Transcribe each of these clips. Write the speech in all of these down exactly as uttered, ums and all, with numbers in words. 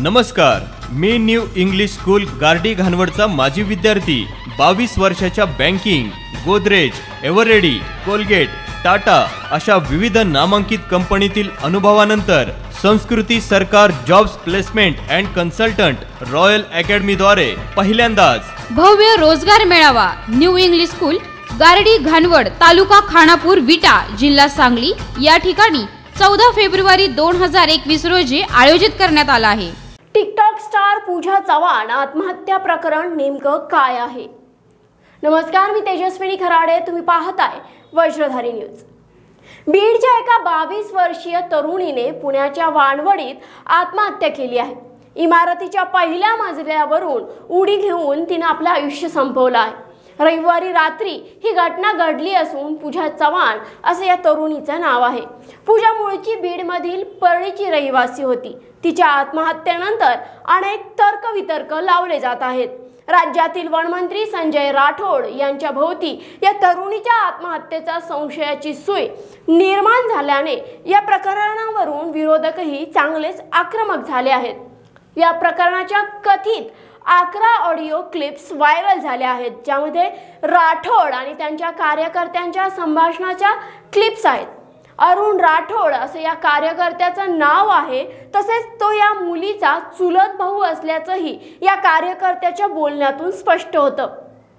नमस्कार, मी new English school Gardi घाणवडचा माजी विद्यार्थी. बावीस वर्षाच्या banking, Godrej, Eveready, Colgate, Tata अशा विविध नामांकित कंपनीतील अनुभवानंतर Sanskruti Sarkar jobs placement and consultant royal अकॅडमीद्वारे पहिल्यांदाच भव्य रोजगार मेळावा new English school Gardi Ghanwad, तालुका खानापूर, विटा, जिल्हा सांगली या ठिकाणी चौदा फेब्रुवारी दोन हजार एकवीस रोजी आयोजित करण्यात आला आहे. टिकटॉक स्टार पूजा चव्हाण आत्महत्या प्रकरण नेमकं काय आहे? नमस्कार, मी तेजस्विनी खराडे. तुम्ही पाहताय वज्रधारी न्यूज. बीडच्या एका बावीस वर्षीय तरुणीने पुण्याच्या वानवडीत आत्महत्या केली आहे. इमारतीच्या पहिल्या मजल्यावरून उडी घेऊन तिने आपलं आयुष्य संपवलं आहे. रविवारी रात्री ही घटना घडली असून पूजा चव्हाण असं या तरुणीचं नाव आहे. पूजा मूळची बीडमधील परळीची रहिवासी होती. तिच्या आत्महत्येनंतर अनेक तर्कवितर्क लावले जात आहेत. राज्यातील वनमंत्री संजय राठोड यांच्या भोवती या तरुणीच्या आत्महत्येचा संशयाची सुई निर्माण झाल्याने या प्रकरणावरून विरोधकही चांगलेच आक्रमक झाले आहेत. या प्रकरणाच्या कथित अकरा ऑडिओ क्लिप्स व्हायरल झाल्या आहेत, ज्यामध्ये राठोड आणि त्यांच्या कार्यकर्त्यांच्या संभाषणाच्या क्लिप्स आहेत. अरुण राठोड असं या कार्यकर्त्याचं नाव आहे. तसेच तो या मुलीचा चुलत भाऊ असल्याचंही या कार्यकर्त्याच्या बोलण्यातून स्पष्ट होतं.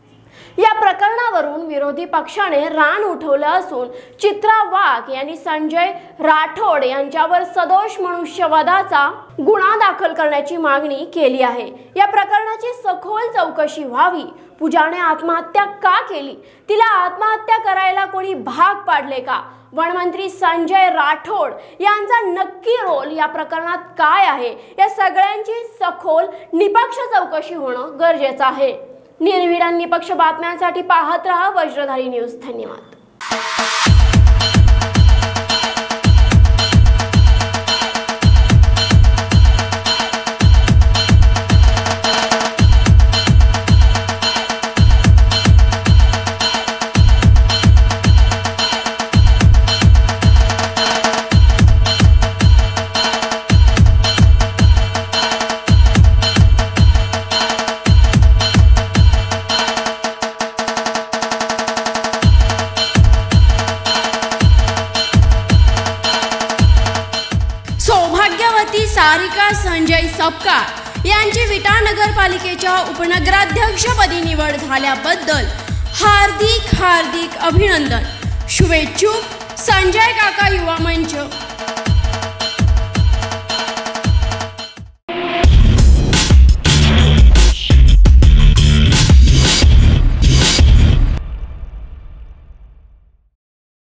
या प्रकरणावरून विरोधी पक्षाने रान उठवलं असून चित्रा वाघ यांनी संजय राठोड यांच्यावर सदोष मनुष्यवधाचा गुन्हा दाखल करण्याची मागणी केली आहे. या प्रकरणाची सखोल चौकशी व्हावी. पूजाने आत्महत्या का केली? तिला आत्महत्या करायला कोणी भाग पाडले का? वनमंत्री संजय राठोड यांचा नक्की रोल या प्रकरणात काय आहे? या सगळ्यांची सखोल निपक्ष चौकशी होणं गरजेचं आहे. निर्भीड आणि निपक्ष बातम्यांसाठी पाहत रहा वज्रधारी न्यूज. धन्यवाद. सारिका संजय सपकाळ यांची विटा नगरपालिकेच्या उपनगराध्यक्षपदी निवड झाल्याबद्दल हार्दिक हार्दिक अभिनंदन. शुभेच्छुक संजय काका युवा मंच.